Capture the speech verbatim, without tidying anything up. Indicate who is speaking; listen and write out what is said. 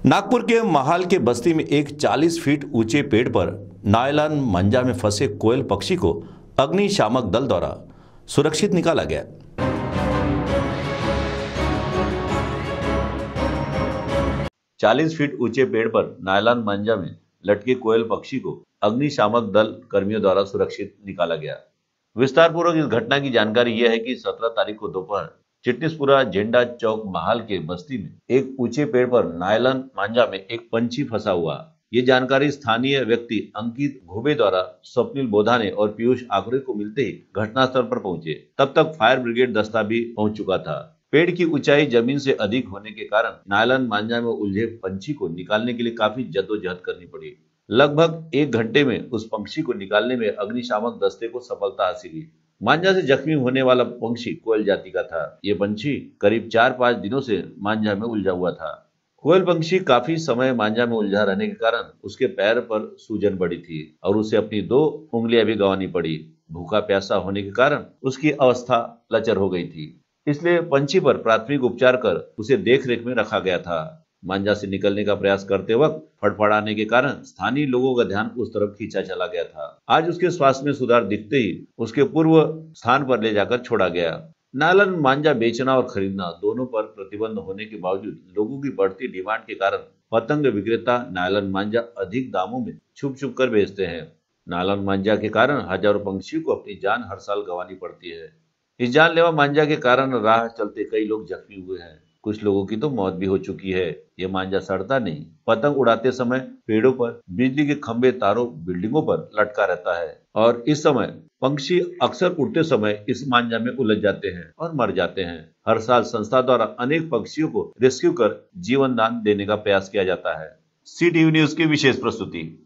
Speaker 1: नागपुर के महाल के बस्ती में एक चालीस फीट ऊंचे पेड़ पर नायलॉन मंजा में फंसे कोयल पक्षी को अग्निशामक दल द्वारा सुरक्षित निकाला गया। चालीस फीट ऊंचे पेड़ पर नायलॉन मंजा में लटके कोयल पक्षी को अग्निशामक दल कर्मियों द्वारा सुरक्षित निकाला गया। विस्तार पूर्वक इस घटना की जानकारी यह है कि सत्रह तारीख को दोपहर चिटनीसपुरा झेंडा चौक महाल के बस्ती में एक ऊंचे पेड़ पर नायलॉन मांझा में एक पंछी फंसा हुआ। ये जानकारी स्थानीय व्यक्ति अंकित घोबे द्वारा स्वप्निल बोधाने और पीयूष आकरे को मिलते ही घटनास्थल पर पहुंचे। तब तक फायर ब्रिगेड दस्ता भी पहुंच चुका था। पेड़ की ऊंचाई जमीन से अधिक होने के कारण नायलॉन मांझा में उलझे पंछी को निकालने के लिए काफी जद्दोजहद करनी पड़ी। लगभग एक घंटे में उस पंछी को निकालने में अग्निशामक दस्ते को सफलता हासिल हुई। मांझा से जख्मी होने वाला पंछी कोयल जाति का था। ये पंछी करीब चार पाँच दिनों से मांझा में उलझा हुआ था। कोयल पंछी काफी समय मांझा में उलझा रहने के कारण उसके पैर पर सूजन बढ़ी थी और उसे अपनी दो उंगलियां भी गंवानी पड़ी। भूखा प्यासा होने के कारण उसकी अवस्था लचर हो गई थी, इसलिए पंछी पर प्राथमिक उपचार कर उसे देख रेख में रखा गया था। मांझा से निकलने का प्रयास करते वक्त फड़फड़ाने के कारण स्थानीय लोगों का ध्यान उस तरफ खींचा चला गया था। आज उसके स्वास्थ्य में सुधार दिखते ही उसके पूर्व स्थान पर ले जाकर छोड़ा गया। नायलॉन मांझा बेचना और खरीदना दोनों पर प्रतिबंध होने के बावजूद लोगों की बढ़ती डिमांड के कारण पतंग विक्रेता नायलॉन मांझा अधिक दामों में छुप छुप कर बेचते हैं। नायलॉन मांझा के कारण हजारों पंछियों को अपनी जान हर साल गंवानी पड़ती है। इस जानलेवा मांझा के कारण राह चलते कई लोग जख्मी हुए हैं। कुछ लोगों की तो मौत भी हो चुकी है। ये मांझा सड़ता नहीं, पतंग उड़ाते समय पेड़ों पर, बिजली के खंभे, तारों, बिल्डिंगों पर लटका रहता है और इस समय पंछी अक्सर उड़ते समय इस मांझा में उलझ जाते हैं और मर जाते हैं। हर साल संस्था द्वारा अनेक पक्षियों को रेस्क्यू कर जीवन दान देने का प्रयास किया जाता है। सी टीवी न्यूज की विशेष प्रस्तुति।